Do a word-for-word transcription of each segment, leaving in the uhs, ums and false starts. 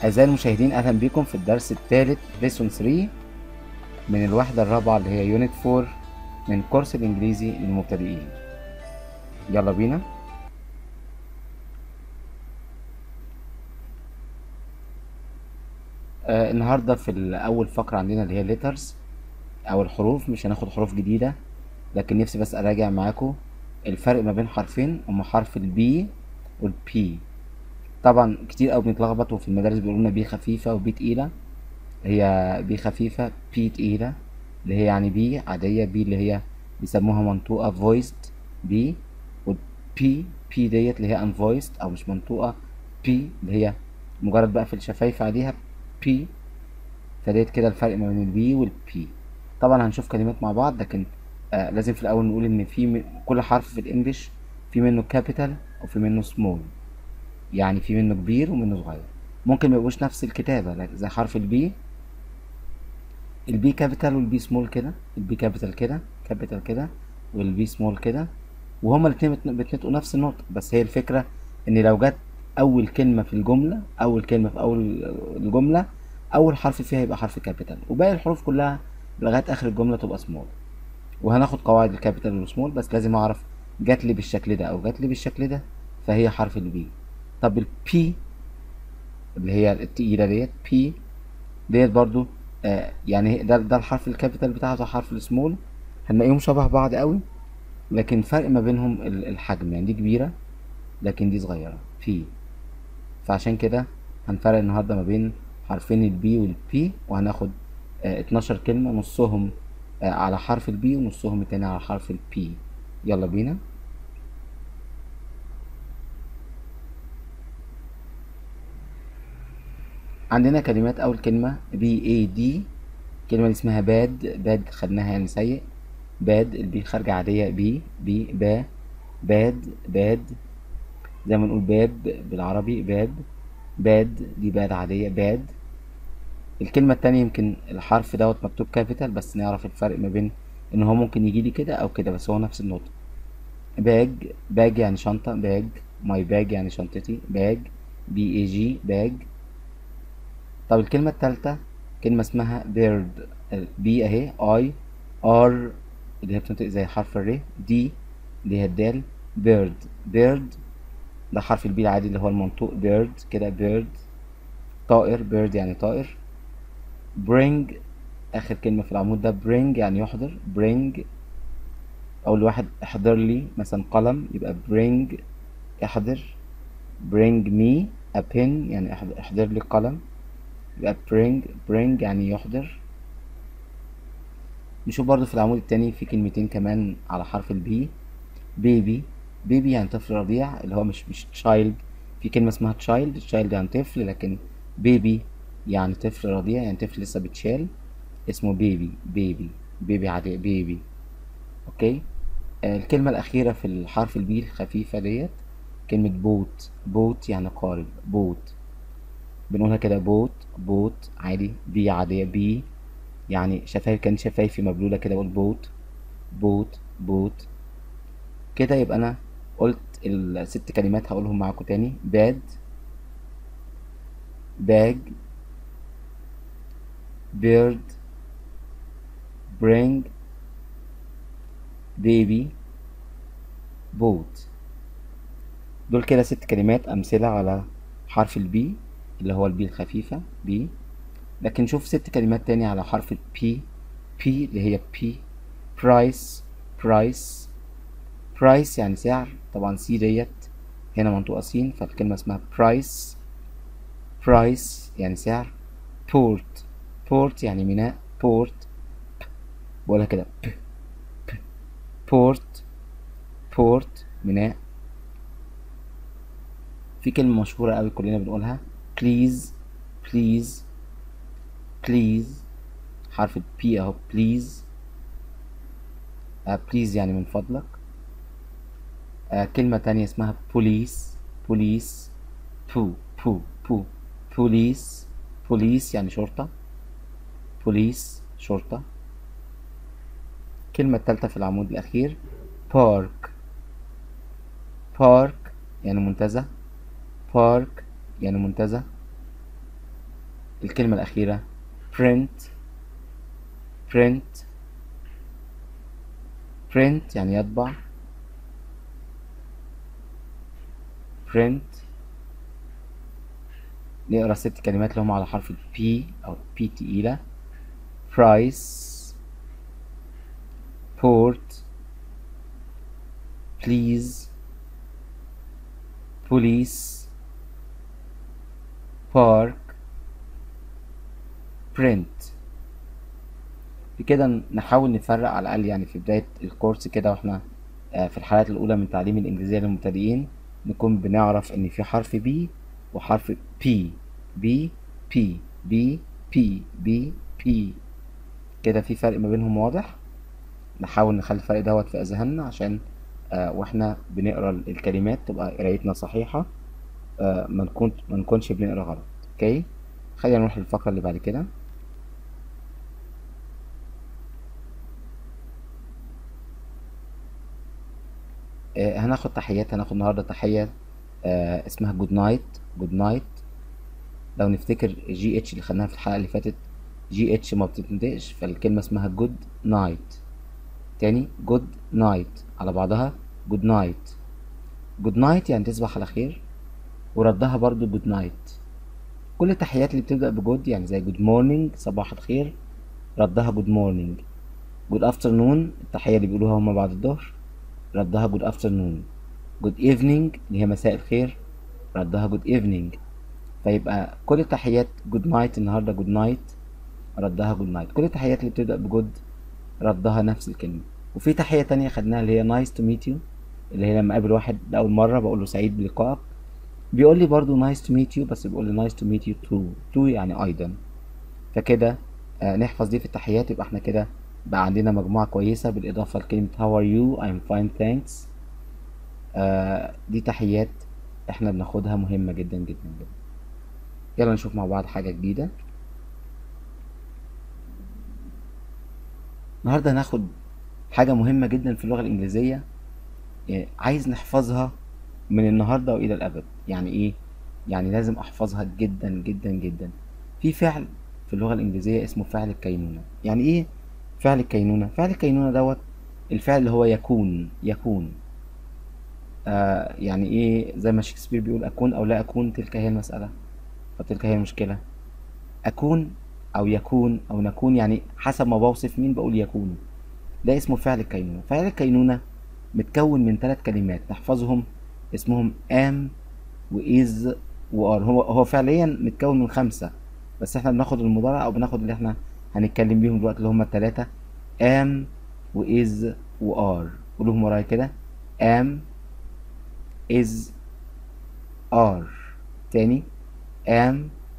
أعزائي المشاهدين، أهلا بكم في الدرس الثالث ليسون ثلاثة من الوحدة الرابعة اللي هي يونت أربعة من كورس الإنجليزي للمبتدئين. يلا بينا. آه النهاردة في أول فقرة عندنا اللي هي letters أو الحروف. مش هناخد حروف جديدة، لكن نفسي بس أراجع معاكم الفرق ما بين حرفين، هما حرف البي والبي. طبعا كتير أوي بنتلخبط، وفي المدارس بيقولوا لنا بي خفيفة وبي تقيلة. هي بي خفيفة، بي تقيلة، اللي هي يعني بي عادية، بي اللي هي بيسموها منطوقة voiced بي، والبي بي ديت اللي هي unvoiced أو مش منطوقة، بي اللي هي مجرد بقى في الشفايف عليها بي. فديت كده الفرق ما بين البي والبي. طبعا هنشوف كلمات مع بعض، لكن آه لازم في الأول نقول إن في م- كل حرف في الإنجليش في منه كابيتال وفي منه سمول، يعني في منه كبير ومنه صغير. ممكن ما يبقوش نفس الكتابة، لكن زي حرف البي، البي كابيتال والبي سمول كده، البي كابيتال كده كابيتال كده، والبي سمول كده، وهما الاتنين بتن- بتنطقوا نفس النطق. بس هي الفكرة ان لو جت اول كلمة في الجملة، اول كلمة في اول الجملة، اول حرف فيها يبقى حرف كابيتال، وباقي الحروف كلها لغاية اخر الجملة تبقى سمول. وهناخد قواعد الكابيتال والسمول، بس لازم اعرف جات لي بالشكل ده او جات لي بالشكل ده، فهي حرف البي. طب البي اللي هي التقيلة ديت، بي ديت برضو آه يعني ده ده الحرف الكابيتال بتاعها، ده حرف السمول. هنلاقيهم شبه بعض قوي، لكن فرق ما بينهم ال- الحجم، يعني دي كبيرة لكن دي صغيرة في. فعشان كده هنفرق النهاردة ما بين حرفين البي والبي، وهناخد آه اتناشر كلمة، نصهم آه على حرف البي ونصهم التاني على حرف البي. يلا بينا. عندنا كلمات. أول كلمة بي اي دي، الكلمة اللي اسمها باد. باد خدناها يعني سيء. باد، البي خارجة عادية، بي بي با، باد باد، زي ما نقول باب بالعربي باب. باد دي باد عادية، باد. الكلمة التانية يمكن الحرف دوت مكتوب كابيتال، بس نعرف الفرق ما بين ان هو ممكن يجي لي كده او كده، بس هو نفس النطق. باج، باج يعني شنطة، باج. ماي باج يعني شنطتي، باج. بي اي جي، باج. طب الكلمة التالتة كلمة اسمها بيرد. بي اهي، اي، ار اللي هي بتنطق زي حرف الر، دي اللي هي الدال، بيرد. بيرد ده حرف البي العادي اللي هو المنطوق، بيرد كده، بيرد. طائر، بيرد يعني طائر. bring، آخر كلمة في العمود ده bring يعني يحضر، bring. أو الواحد احضر لي مثلا قلم، يبقى bring احضر. bring me a pen يعني احضر, احضر لي قلم، يبقى bring. bring يعني يحضر. نشوف برضو في العمود التاني في كلمتين كمان على حرف البي. بيبي، بيبي يعني طفل رضيع، اللي هو مش مش child. في كلمة اسمها child، child يعني طفل، لكن بيبي يعني طفل رضيع، يعني طفل لسه بتشال، اسمه بيبي. بيبي بيبي عادي، بيبي. اوكي. آه الكلمة الأخيرة في الحرف البي الخفيفة ديت كلمة بوت. بوت يعني قارب، بوت. بنقولها كده بوت، بوت عادي، بي عادية، بي يعني شفايف، كان شفايفي مبلولة كده، بقول بوت، بوت بوت. كده يبقى أنا قلت الست كلمات، هقولهم معاكم تاني. باد، باج، بيرد، برينج، بيبي، بوت. دول كده ست كلمات أمثلة على حرف البي اللي هو البي الخفيفة، بي. لكن شوف ست كلمات تاني على حرف البي. بي اللي هي بي، برايس. برايس، برايس يعني سعر. طبعا سي ديت هنا منطوقة سين، فالكلمة اسمها برايس. برايس يعني سعر. بورت، بورت يعني ميناء، بورت. بقولها كده ب، بورت، بورت ميناء. في كلمة مشهورة قوي كلنا بنقولها، بليز. بليز، بليز حرف البي اهو، بليز. آه بليز يعني من فضلك. آه كلمة تانية اسمها بوليس. بوليس، بو بو بو بوليس. بوليس يعني شرطة، بوليس شرطة. الكلمة التالتة في العمود الأخير بارك. بارك يعني منتزه، بارك يعني منتزه. الكلمة الأخيرة print print print يعني يطبع print. نقرا ست كلمات اللي هم على حرف ال P أو P تقيلة. price port please police park print. بكده نحاول نفرق على الأقل يعني في بداية الكورس كده، واحنا آه، في الحلقات الأولى من تعليم الإنجليزية للمبتدئين نكون بنعرف إن في حرف B وحرف P B P B P B P كده في فرق ما بينهم واضح. نحاول نخلي الفرق دوت في أذهاننا عشان آه واحنا بنقرا الكلمات تبقى قرايتنا صحيحة، آه ما نكون ما نكونش بنقرا غلط. اوكي، خلينا نروح للفقرة اللي بعد كده. آه هناخد تحيات. هناخد النهارده تحية آه اسمها جود نايت. جود نايت لو نفتكر جي اتش اللي خدناها في الحلقة اللي فاتت، جي اتش ما بتتنطقش، فالكلمة اسمها جود نايت. تاني جود نايت على بعضها جود نايت. جود نايت يعني تصبح على خير، وردها برضو جود نايت. كل التحيات اللي بتبدأ بجود يعني زي جود مورنينج صباح الخير، ردها جود مورنينج. جود افترنون التحية اللي بيقولوها هما بعد الظهر، ردها جود افترنون. جود ايفنينج اللي هي مساء الخير، ردها جود ايفنينج. فيبقى كل التحيات جود نايت النهارده جود نايت، ردها جود نايت. كل التحيات اللي بتبدأ بجود ردها نفس الكلمة. وفي تحية تانية خدناها اللي هي نايس تو ميت يو، اللي هي لما اقابل واحد لأول مرة بقول له سعيد بلقائك، بيقول لي برضو نايس تو ميت يو، بس بيقول لي نايس تو ميت يو تو. تو يعني أيضا. فكده آه نحفظ دي في التحيات، يبقى احنا كده بقى عندنا مجموعة كويسة بالإضافة لكلمة how are you I'm fine thanks. آه دي تحيات احنا بناخدها مهمة جدا جدا جدا. يلا نشوف مع بعض حاجة جديدة. النهاردة هناخد حاجة مهمة جدا في اللغة الإنجليزية، يعني عايز نحفظها من النهاردة وإلى الأبد. يعني إيه؟ يعني لازم أحفظها جدا جدا جدا. في فعل في اللغة الإنجليزية اسمه فعل الكينونة. يعني إيه فعل الكينونة؟ فعل الكينونة دوت الفعل اللي هو يكون. يكون آه يعني إيه؟ زي ما شكسبير بيقول أكون أو لا أكون تلك هي المسألة، فتلك هي المشكلة. أكون أو يكون أو نكون، يعني حسب ما بوصف مين بقول يكون. ده اسمه فعل الكينونة. فعل الكينونة متكون من ثلاث كلمات نحفظهم، اسمهم am وإز وآر. هو هو فعليا متكون من خمسة، بس احنا بناخد المضارع أو بناخد اللي احنا هنتكلم بيهم دلوقتي اللي هما التلاتة am وإز وآر. قولوهم ورايا كده: am is are. تاني am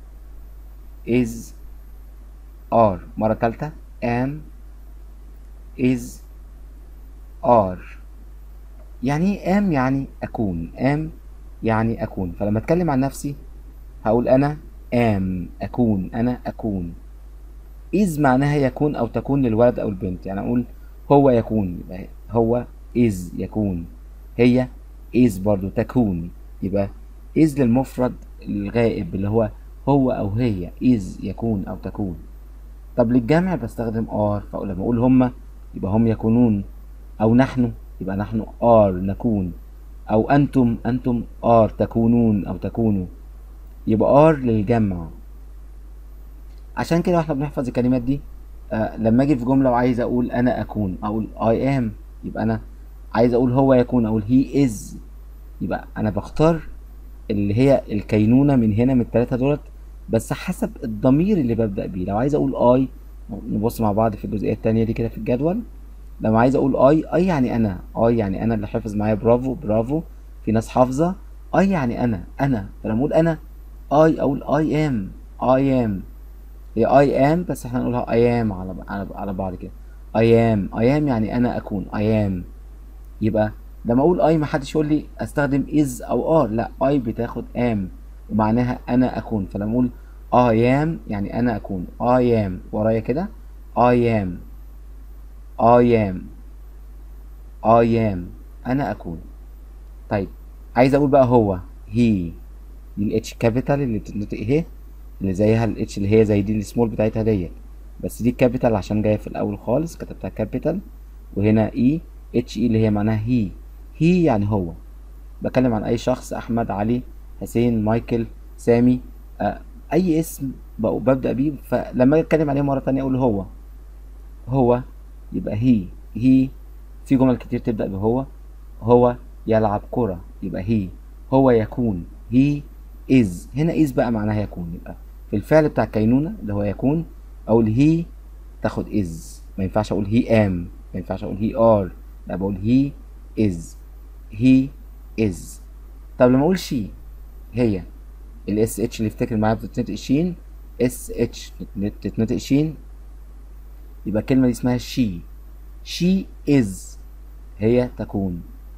is are. مرة تالتة am is are. يعني ايه am؟ يعني أكون. am يعني أكون. فلما أتكلم عن نفسي هقول أنا am أكون. أنا أكون. is معناها يكون أو تكون للولد أو البنت. يعني أقول هو يكون، يبقى هو is يكون. هي is برضو تكون، يبقى is للمفرد الغائب اللي هو هو أو هي. is يكون أو تكون. طب للجمع بستخدم are، فأقول لما أقول هما يبقى هم يكونون، أو نحن يبقى نحن are نكون، أو أنتم أنتم are تكونون أو تكونوا. يبقى are للجمع. عشان كده واحنا بنحفظ الكلمات دي آه لما اجي في جمله وعايز اقول انا اكون اقول I am، يبقى انا عايز اقول هو يكون اقول he is. يبقى انا بختار اللي هي الكينونه من هنا من الثلاثه دولت، بس حسب الضمير اللي ببدا بيه. لو عايز اقول I، نبص مع بعض في الجزئيه الثانيه دي كده في الجدول. لما عايز اقول I I يعني انا. I يعني انا اللي حافظ معايا. برافو برافو، في ناس حافظه. I يعني انا. انا فلما اقول انا I اقول I am. I am هي I am، بس احنا نقولها I am على على على بعض كده. I am I am يعني أنا أكون. I am. يبقى لما أقول I محدش يقول لي أستخدم is أو are، لا، I بتاخد am ومعناها أنا أكون. فلما أقول I am يعني أنا أكون. I am ورايا كده I am I am I am أنا أكون. طيب عايز أقول بقى هو he، دي ال H capital اللي بتتنطق ه، اللي زيها الاتش اللي هي زي دي السمول بتاعتها ديت، بس دي كابيتال عشان جايه في الاول خالص كتبتها كابيتال. وهنا اي اتش اي اللي هي معناها هي. هي يعني هو. بكلم عن اي شخص، احمد، علي، حسين، مايكل، سامي، آه اي اسم ببدأ بيه، فلما اجي اتكلم عليه مرة تانية اقول هو. هو يبقى هي. هي في جمل كتير تبدأ بهو. هو يلعب كرة يبقى هي. هو يكون هي is. هنا is بقى معناها يكون، يبقى في الفعل بتاع الكينونة اللي هو يكون اقول هي تاخد is. ما ينفعش اقول he am، ما ينفعش اقول he are، لا بقول he is. he is. طب لما اقول she هي، الاس اتش اللي افتكر معايا بتتنطق شين، اس اتش بتتنطق شين، يبقى الكلمة دي اسمها she. she is هي تكون.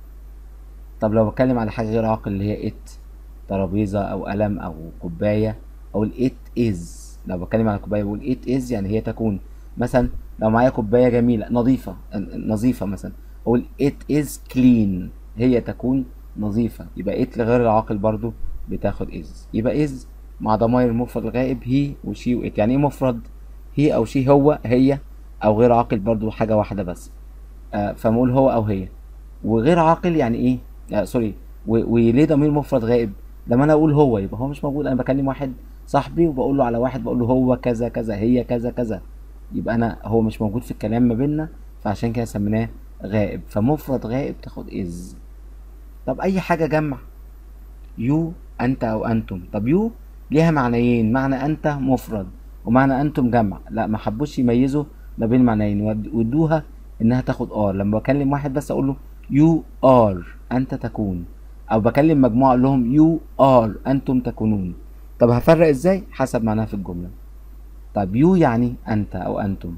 طب لو بتكلم على حاجة غير عاقل اللي هي it، ترابيزة أو قلم أو كوباية، أقول it is. لو بتكلم على كوباية بقول it is يعني هي تكون. مثلا لو معايا كوباية جميلة نظيفة نظيفة مثلا أقول it is clean هي تكون نظيفة. يبقى it لغير العاقل برضو بتاخد is. يبقى is مع ضمائر المفرد الغائب هي وشي وit. يعني ايه مفرد؟ هي أو شي، هو هي، أو غير عاقل برضو حاجة واحدة بس. آه فنقول هو أو هي. وغير عاقل يعني ايه؟ آه سوري. وليه ضمير مفرد غائب؟ لما انا اقول هو يبقى هو مش موجود، انا بكلم واحد صاحبي وبقول له على واحد، بقول له هو كذا كذا، هي كذا كذا، يبقى انا هو مش موجود في الكلام ما بيننا، فعشان كده سميناه غائب. فمفرد غائب تاخد از. طب اي حاجه جمع، يو انت او انتم. طب يو ليها معنيين، معنى انت مفرد ومعنى انتم جمع. لا ما حبوش يميزوا ما بين المعنيين وادوها انها تاخد ار. لما بكلم واحد بس اقول له يو ار انت تكون، او بكلم مجموعه اقول لهم يو ار انتم تكونون. طب هفرق ازاي؟ حسب معناها في الجمله. طب يو يعني انت او انتم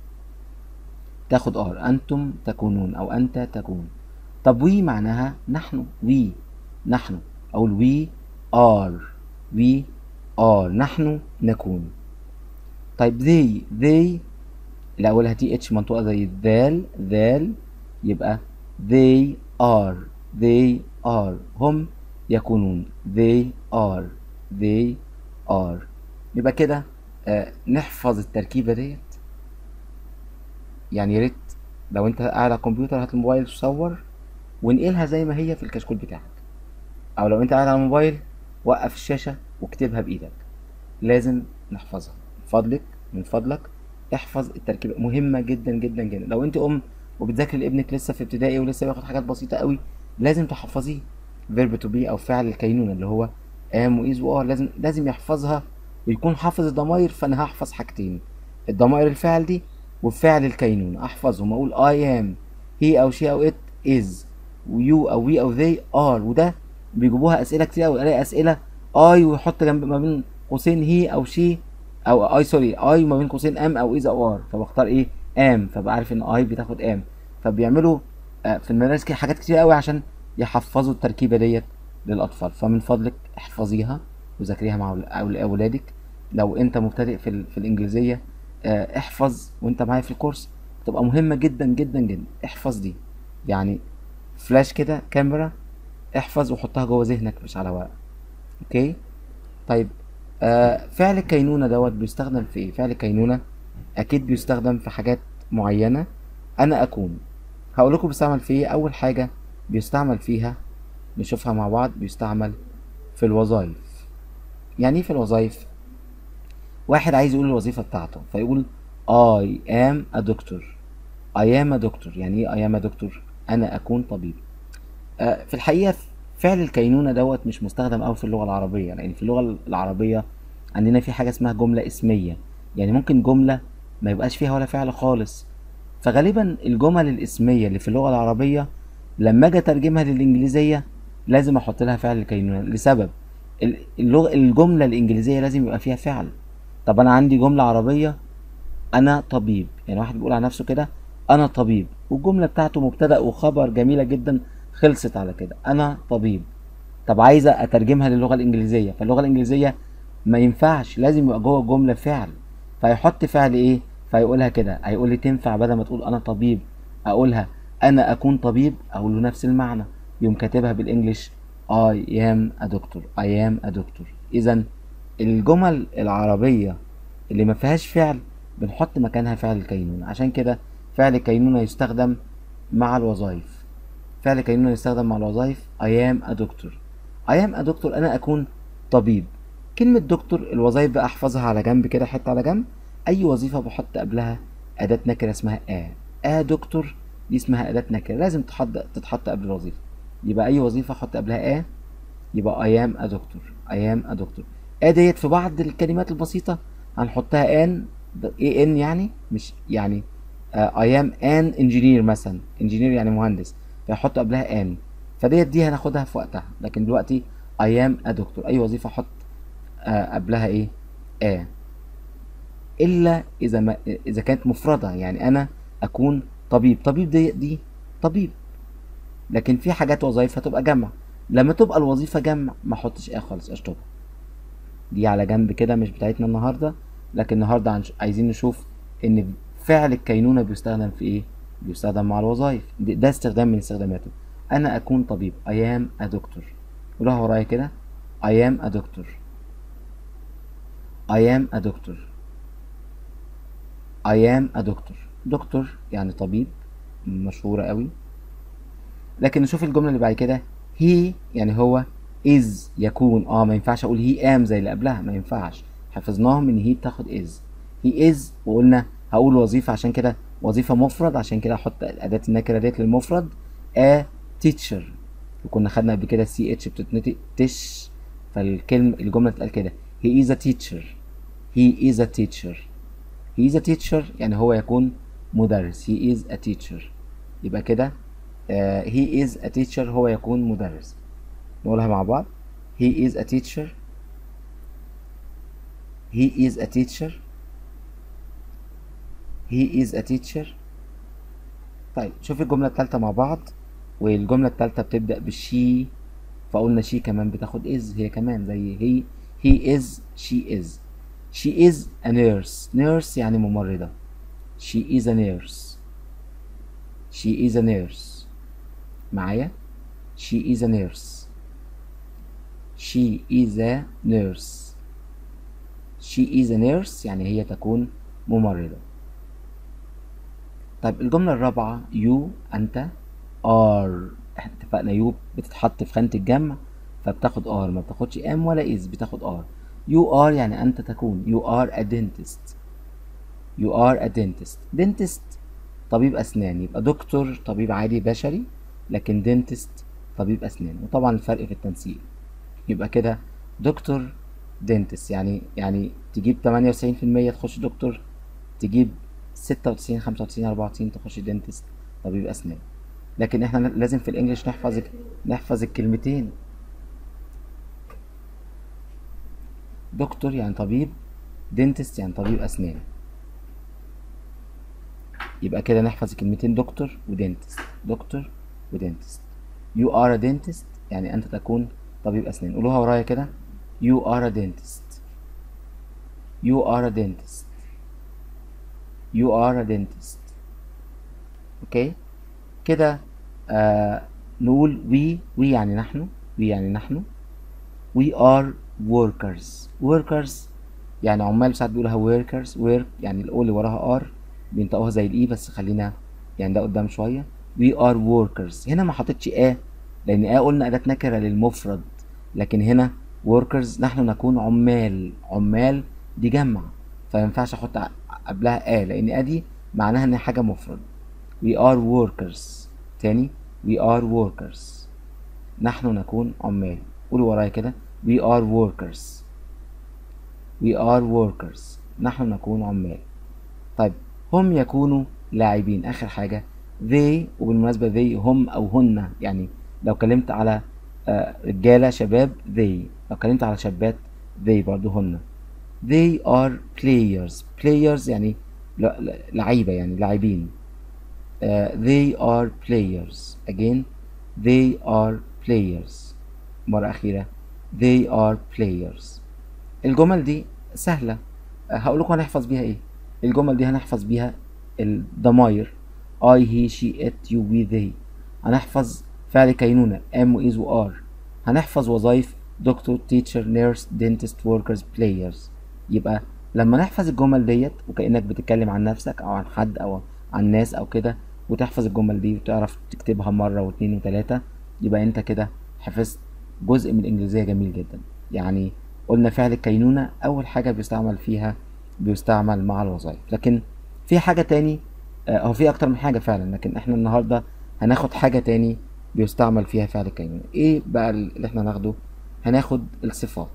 تاخد ار، انتم تكونون او انت تكون. طب وي معناها نحن، وي نحن، اقول وي ار، وي ار نحن نكون. طيب they they اللي اولها تي اتش منطوقه زي الذال، ذال، يبقى they are they are هم يكونون they are they are. يبقى كده آه نحفظ التركيبه ديت. يعني يا ريت لو انت قاعد على الكمبيوتر هات الموبايل صور وانقلها زي ما هي في الكشكول بتاعك، او لو انت قاعد على الموبايل وقف الشاشه واكتبها بايدك. لازم نحفظها. من فضلك من فضلك احفظ التركيبه، مهمه جدا جدا جدا. لو انت ام وبتذاكري لابنك لسه في ابتدائي ولسه بياخد حاجات بسيطه قوي، لازم تحفظيه. فيرب تو بي او فعل الكينونه اللي هو ام وايز وار، لازم لازم يحفظها ويكون حافظ الضمائر. فانا هحفظ حاجتين، الضمائر الفعل دي وفعل الكينونه، احفظهم. اقول اي ام، هي او شي او ات از، ويو او وي او ذي ار. وده بيجيبوها اسئله كتير قوي، الاقي اسئله اي ويحط جنب ما بين قوسين هي او شي او اي سوري اي ما بين قوسين ام او اذا او ار، فبختار ايه؟ ام، فبقى عارف ان اي بتاخد ام. فبيعملوا آه في المدارس كده حاجات كتير قوي عشان يحفظوا التركيبه ديت للاطفال. فمن فضلك احفظيها وذاكريها مع اولادك. لو انت مبتدئ في, في الانجليزيه آه احفظ وانت معايا في الكورس، تبقى مهمه جدا جدا جدا. احفظ دي يعني فلاش كده كاميرا، احفظ وحطها جوه ذهنك مش على ورق. اوكي. طيب آه فعل الكينونة دوت بيستخدم في ايه؟ فعل الكينونة اكيد بيستخدم في حاجات معينة. انا اكون هقول لكم بيستعمل في ايه. اول حاجة بيستعمل فيها نشوفها مع بعض، بيستعمل في الوظائف. يعني ايه في الوظائف؟ واحد عايز يقول الوظيفة بتاعته فيقول I am a doctor. I am a doctor يعني ايه I am a doctor؟ انا اكون طبيب. آه في الحقيقة فعل الكينونة دوت مش مستخدم أوي في اللغة العربية، لأن يعني في اللغة العربية عندنا في حاجة اسمها جملة اسمية. يعني ممكن جملة ما يبقاش فيها ولا فعل خالص. فغالبا الجمل الاسمية اللي في اللغة العربية لما اجي اترجمها للإنجليزية لازم احط لها فعل الكينونة، لسبب اللغة الجملة الإنجليزية لازم يبقى فيها فعل. طب أنا عندي جملة عربية أنا طبيب، يعني واحد بيقول على نفسه كده أنا طبيب، والجملة بتاعته مبتدأ وخبر جميلة جدا، خلصت على كده انا طبيب. طب عايزه اترجمها للغه الانجليزيه، فاللغه الانجليزيه ما ينفعش، لازم يبقى جوه الجمله فعل. فيحط فعل ايه؟ فيقولها كده، هيقول لي تنفع بدل ما تقول انا طبيب اقولها انا اكون طبيب، اقول له نفس المعنى، يقوم كاتبها بالانجلش I am a doctor I am a doctor. اذا الجمل العربية اللي ما فيهاش فعل بنحط مكانها فعل الكينونة. عشان كده فعل الكينونة يستخدم مع الوظائف. فعل الكينونة يستخدم مع الوظائف I am a doctor. I am a doctor أنا أكون طبيب. كلمة دكتور الوظائف بقى أحفظها على جنب كده، حتة على جنب. أي وظيفة بحط قبلها أداة نكرة اسمها آ. آ دكتور دي اسمها أداة نكرة، لازم تحط تتحط قبل الوظيفة. يبقى أي وظيفة أحط قبلها آ يبقى I am a doctor. I am a doctor. آ ديت في بعض الكلمات البسيطة هنحطها ان اي ان يعني مش يعني uh, I am an engineer مثلا. engineer يعني مهندس، فيحط قبلها ان. فديت دي هناخدها في وقتها، لكن دلوقتي I am a doctor أي وظيفة أحط uh, قبلها إيه؟ آ. إلا إذا ما إذا كانت مفردة، يعني أنا أكون طبيب. طبيب دي دي طبيب. لكن في حاجات وظائف هتبقى جمع. لما تبقى الوظيفة جمع ما احطش آ خالص، اشطبها. دي على جنب كده مش بتاعتنا النهارده، لكن النهارده عايزين نشوف ان فعل الكينونة بيستخدم في ايه؟ بيستخدم مع الوظائف. ده استخدام من استخداماته. انا اكون طبيب I am a doctor. قولها ورايا كده I am a doctor. I am a doctor. I am a doctor. دكتور يعني طبيب، مشهورة قوي. لكن نشوف الجملة اللي بعد كده he يعني هو is يكون. اه ما ينفعش اقول he am زي اللي قبلها، ما ينفعش. حفظناهم ان he بتاخد is. he is وقلنا هقول وظيفة، عشان كده وظيفة مفرد، عشان كده احط اداة النكرة ديت للمفرد a teacher. وكنا خدنا قبل كده سي اتش بتتنطق تش، فالكلمة الجملة تتقال كده he is a teacher. he is a teacher. he is a teacher يعني هو يكون مدرس. he is a teacher. يبقى كده Uh, he is a teacher هو يكون مدرس. نقولها مع بعض he is a teacher. he is a teacher. he is a teacher. طيب شوف الجملة التالتة مع بعض. والجملة التالتة بتبدأ بالشي، فقلنا شي كمان بتاخد is هي كمان زي هي. he is she is. she is a nurse. nurse يعني ممرضة. she is a nurse. she is a nurse. معايا she is a nurse. she is a nurse. she is a nurse يعني هي تكون ممرضة. طيب الجملة الرابعة you أنت are. احنا اتفقنا you بتتحط في خانة الجمع فبتاخد are، ما بتاخدش am ولا is، بتاخد are. you are يعني أنت تكون. you are a dentist. you are a dentist. dentist طبيب أسنان. يبقى دكتور طبيب عادي بشري، لكن dentist طبيب أسنان، وطبعا الفرق في التنسيق. يبقى كده دكتور دنتس يعني يعني تجيب تمانية وتسعين في المية تخش دكتور، تجيب ستة وتسعين خمسة وتسعين أربعة وتسعين تخش دنتست طبيب أسنان. لكن احنا لازم في الانجليش نحفظ نحفظ الكلمتين. دكتور يعني طبيب، دنتست يعني طبيب أسنان. يبقى كده نحفظ الكلمتين دكتور ودنتست. دكتور ودنتست. you are a dentist يعني أنت تكون طبيب أسنان. قولوها ورايا كده you are a dentist. you are a dentist. you are a dentist. اوكي كده. آه نقول we. we يعني نحن. we يعني نحن. we are workers. workers يعني عمال، ساعات بيقولها workers. work يعني الاو اللي وراها r بينطقوها زي الاي، بس خلينا يعني ده قدام شويه. we are workers. هنا ما حطيتش ا لان ا قلنا اداه نكره للمفرد، لكن هنا workers نحن نكون عمال. عمال دي جمع، فمينفعش احط قبلها ا لان ا دي معناها ان حاجه مفرد. we are workers. تاني we are workers. نحن نكون عمال. قولوا ورايا كده we are workers. we are workers. نحن نكون عمال. طيب هم يكونوا لاعبين. اخر حاجه they. وبالمناسبه they هم او هن، يعني لو كلمت على رجاله شباب they، لو كلمت على شابات they برضو هن. they are players. players يعني لعيبه، يعني لاعبين. uh, they are players. again they are players. مرة أخيرة they are players. الجمل دي سهلة. uh, هقول لكم هنحفظ بيها ايه. الجمل دي هنحفظ بيها الضماير I he she it you we they. هنحفظ فعل كينونة am و is و are. هنحفظ وظائف دكتور teacher nurse dentist workers players. يبقى لما نحفظ الجمل ديت وكأنك بتتكلم عن نفسك او عن حد او عن ناس او كده، وتحفظ الجمل دي وتعرف تكتبها مرة واتنين وتلاتة، يبقى انت كده حفظت جزء من الانجليزية جميل جدا. يعني قلنا فعل الكينونة اول حاجة بيستعمل فيها بيستعمل مع الوظائف، لكن في حاجة تاني، آه، هو في اكتر من حاجة فعلا، لكن احنا النهاردة هناخد حاجة تاني بيستعمل فيها فعل الكينونة. ايه بقى اللي احنا هناخده؟ هناخد الصفات.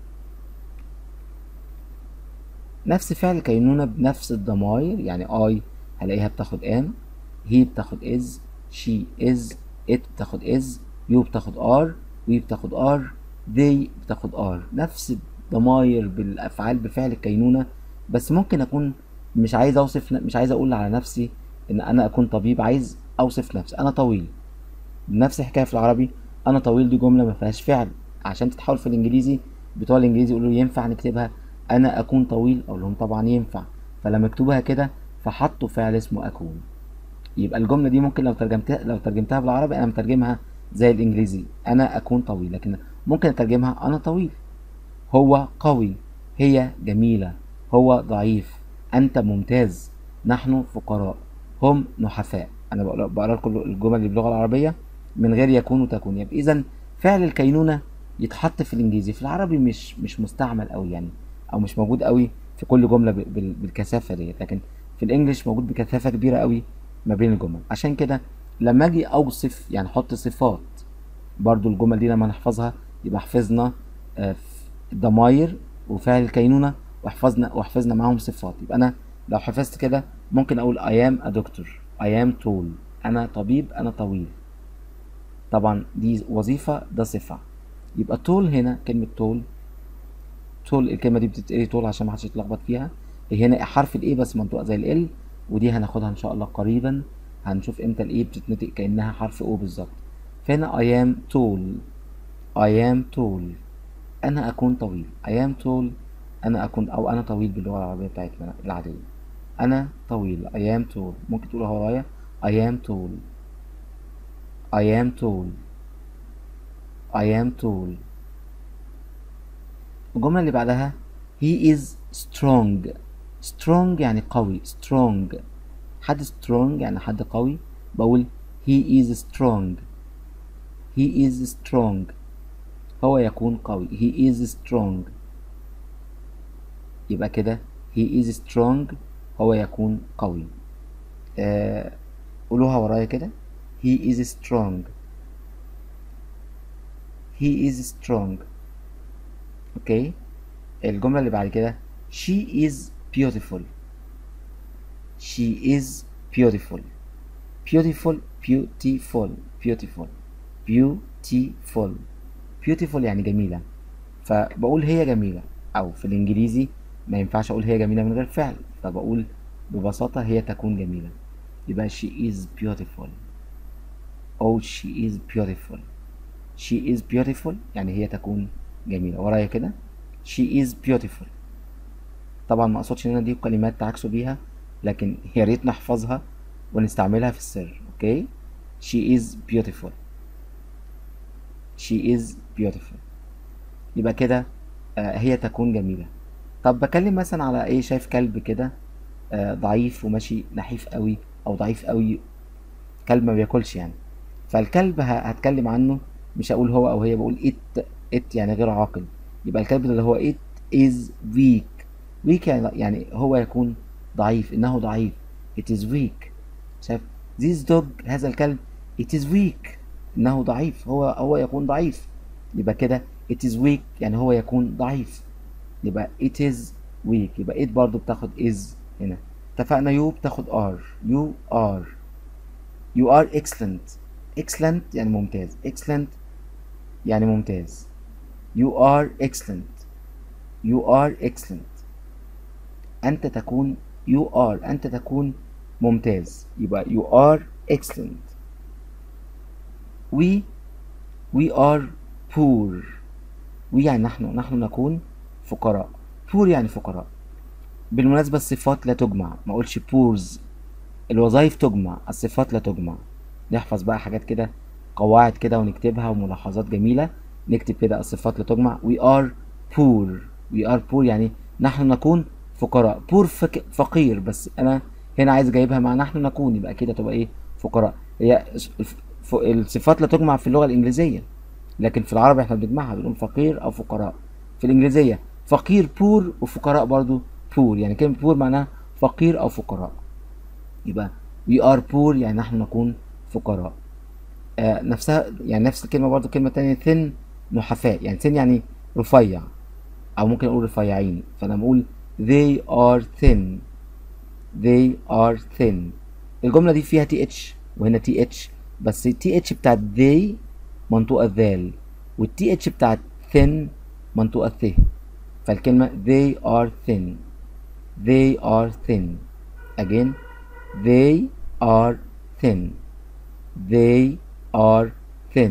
نفس فعل الكينونة بنفس الضمائر، يعني I هلاقيها بتاخد am، he بتاخد is، she is، it بتاخد is، you بتاخد are، we بتاخد are، they بتاخد are. نفس الضمائر بالأفعال بفعل الكينونة، بس ممكن أكون مش عايز أوصف، مش عايز أقول على نفسي إن أنا أكون طبيب، عايز أوصف نفسي أنا طويل. نفس الحكاية في العربي، أنا طويل دي جملة ما فيهاش فعل، عشان تتحول في الإنجليزي بتوع الإنجليزي يقولوا ينفع نكتبها أنا أكون طويل، أقول لهم طبعا ينفع. فلما اكتبها كده فحطوا فعل اسمه أكون. يبقى الجملة دي ممكن لو ترجمتها لو ترجمتها بالعربي أنا مترجمها زي الإنجليزي أنا أكون طويل، لكن ممكن أترجمها أنا طويل. هو قوي، هي جميلة، هو ضعيف، أنت ممتاز، نحن فقراء، هم نحفاء. أنا بقرأ لكم الجمل اللي باللغة العربية من غير يكون وتكون. يبقى إذا فعل الكينونة يتحط في الإنجليزي، في العربي مش مش مستعمل أوي يعني، أو مش موجود أوي في كل جملة بالكثافة ديت، لكن في الإنجليش موجود بكثافة كبيرة أوي ما بين الجمل. عشان كده لما أجي أوصف يعني أحط صفات، برضو الجمل دي لما نحفظها يبقى حفظنا آه ضماير وفعل الكينونة، وحفظنا وحفظنا معاهم صفات. يبقى أنا لو حفظت كده ممكن أقول I am a doctor، I am tall، أنا طبيب، أنا طويل. طبعا دي وظيفة، ده صفة. يبقى tall هنا كلمة tall، tall الكلمة دي بتتقري tall عشان محدش يتلخبط فيها. هنا حرف ال A بس منطوق زي ال L، ودي هناخدها إن شاء الله قريبا، هنشوف إمتى ال A بتتنطق كأنها حرف O بالظبط. فهنا I am tall، I am tall، أنا أكون طويل. I am tall، أنا أكون أو أنا طويل باللغة العربية بتاعتنا العادية. أنا طويل I am tall. ممكن تقولها ورايا I am tall، I am tall، I am tall. الجملة اللي بعدها he is strong. strong يعني قوي، strong حد strong يعني حد قوي، بقول he is strong، he is strong، هو يكون قوي. he is strong. يبقى كده he is strong، هو يكون قوي. آه قولوها ورايا كده he is strong، he is strong. اوكي. الجملة اللي بعد كده she is beautiful، she is beautiful، beautiful beautiful beautiful beautiful beautiful يعني جميلة. فبقول هي جميلة، أو في الإنجليزي ما ينفعش أقول هي جميلة من غير فعل، فبقول ببساطة هي تكون جميلة. يبقى she is beautiful، oh she is beautiful، she is beautiful يعني هي تكون جميلة. ورايا كده she is beautiful. طبعا ما اقصدش ان دي كلمات تعكسوا بيها، لكن يا ريت نحفظها ونستعملها في السر. اوكي. she is beautiful، she is beautiful. يبقى كده آه هي تكون جميلة. طب بكلم مثلا على ايه، شايف كلب كده آه ضعيف وماشي نحيف قوي او ضعيف قوي، كلب ما بياكلش يعني. فالكلب هتكلم عنه مش هقول هو او هي، بقول it، it يعني غير عاقل. يبقى الكلب اللي هو it is weak، weak يعني, يعني هو يكون ضعيف، انه ضعيف. it is weak. شايف this dog، هذا الكلب it is weak، انه ضعيف، هو هو يكون ضعيف. يبقى كده it is weak يعني هو يكون ضعيف. يبقى it is weak. يبقى it برضو بتاخد is هنا. اتفقنا you بتاخد are، you are، you are excellent، excellent يعني ممتاز، excellent يعني ممتاز. you are excellent، you are excellent. أنت تكون you are، أنت تكون ممتاز. يبقى you are excellent. we we are poor، we يعني نحن، نحن نكون فقراء. poor يعني فقراء. بالمناسبة الصفات لا تجمع، ما اقولش poors. الوظائف تجمع، الصفات لا تجمع. نحفظ بقى حاجات كده، قواعد كده ونكتبها وملاحظات جميلة. نكتب كده الصفات لا تجمع. we are poor we are poor يعني نحن نكون فقراء. poor فك... فقير، بس انا هنا عايز جايبها مع نحن نكون، يبقى كده تبقى ايه؟ فقراء. هي ف... الصفات لا تجمع في اللغة الإنجليزية، لكن في العربي احنا بنجمعها، بنقول فقير او فقراء. في الإنجليزية فقير بور، وفقراء برضو بور، يعني كلمة بور معناها فقير او فقراء. يبقى we are poor يعني نحن نكون فقراء. آه نفسها يعني نفس الكلمة برضو كلمة تانية thin، نحفاء. يعني thin يعني رفيع، او ممكن اقول رفيعين، فانا بقول they are thin they are thin. الجملة دي فيها تي اتش وهنا تي اتش، بس التي اتش بتاعت they منطوقة ذال، والتي اتش بتاعت thin منطوقة ث، فالكلمة they are thin they are thin. again they are thin they are thin.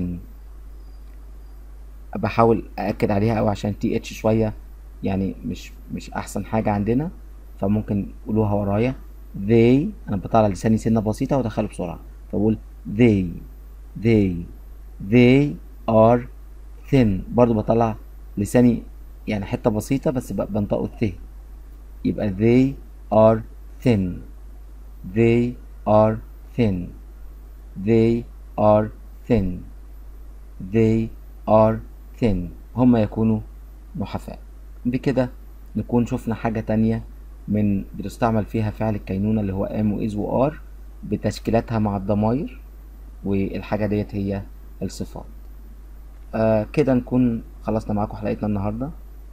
بحاول أأكد عليها أوي عشان تي اتش شوية يعني مش مش أحسن حاجة عندنا، فممكن قولوها ورايا. they أنا بطلع لساني سنة بسيطة وأدخله بسرعة، فبقول they they they are thin، برضو بطلع لساني يعني حتة بسيطة بس بنطقه الث، يبقى they are thin they are thin they are thin they are thin. هما يكونوا نحفاء. بكده نكون شفنا حاجة تانية من بتستعمل فيها فعل الكينونة اللي هو am و is و are بتشكيلاتها مع الضمائر، والحاجة ديت هي الصفات. آه كده نكون خلصنا معاكم حلقتنا النهاردة،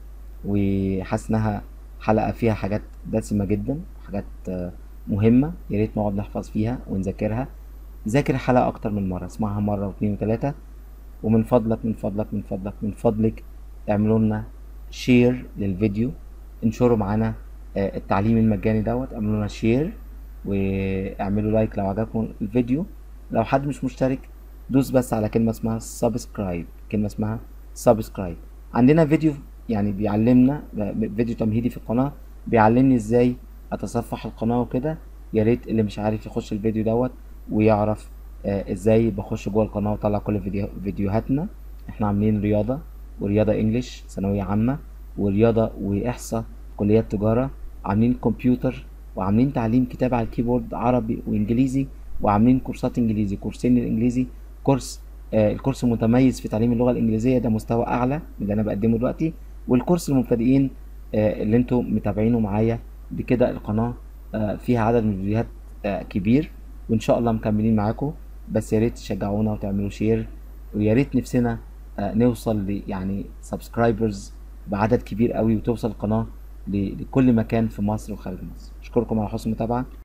وحاسس انها حلقة فيها حاجات دسمة جدا، حاجات آه مهمة، ياريت نقعد نحفظ فيها ونذاكرها. ذاكر الحلقة أكتر من مرة، اسمعها مرة واثنين وثلاثة، ومن فضلك من فضلك من فضلك من فضلك اعملوا لنا شير للفيديو، انشروا معانا آه التعليم المجاني دوت، اعملوا لنا شير واعملوا لايك لو عجبكم الفيديو. لو حد مش مشترك دوس بس على كلمة اسمها سبسكرايب، كلمة اسمها سبسكرايب. عندنا فيديو يعني بيعلمنا، فيديو تمهيدي في القناة بيعلمني ازاي اتصفح القناة وكده، يا ريت اللي مش عارف يخش الفيديو دوت ويعرف آه ازاي بخش جوه القناة واطلع كل فيديو فيديوهاتنا. احنا عاملين رياضة ورياضة انجليش ثانوية عامة، ورياضة واحصاء كليات تجارة، عاملين كمبيوتر، وعاملين تعليم كتابة على الكيبورد عربي وانجليزي، وعاملين كورسات انجليزي، كورسين للانجليزي، كورس آه الكورس متميز في تعليم اللغة الانجليزية، ده مستوى اعلى من اللي انا بقدمه دلوقتي، والكورس المبتدئين آه اللي انتوا متابعينه معايا. بكده القناة آه فيها عدد من الفيديوهات آه كبير، وان شاء الله مكملين معاكم. بس يا ريت تشجعونا وتعملوا شير، ويا ريت نفسنا آه نوصل ل يعني سبسكرايبرز بعدد كبير قوي، وتوصل القناة لكل مكان في مصر وخارج مصر. اشكركم على حسن المتابعة.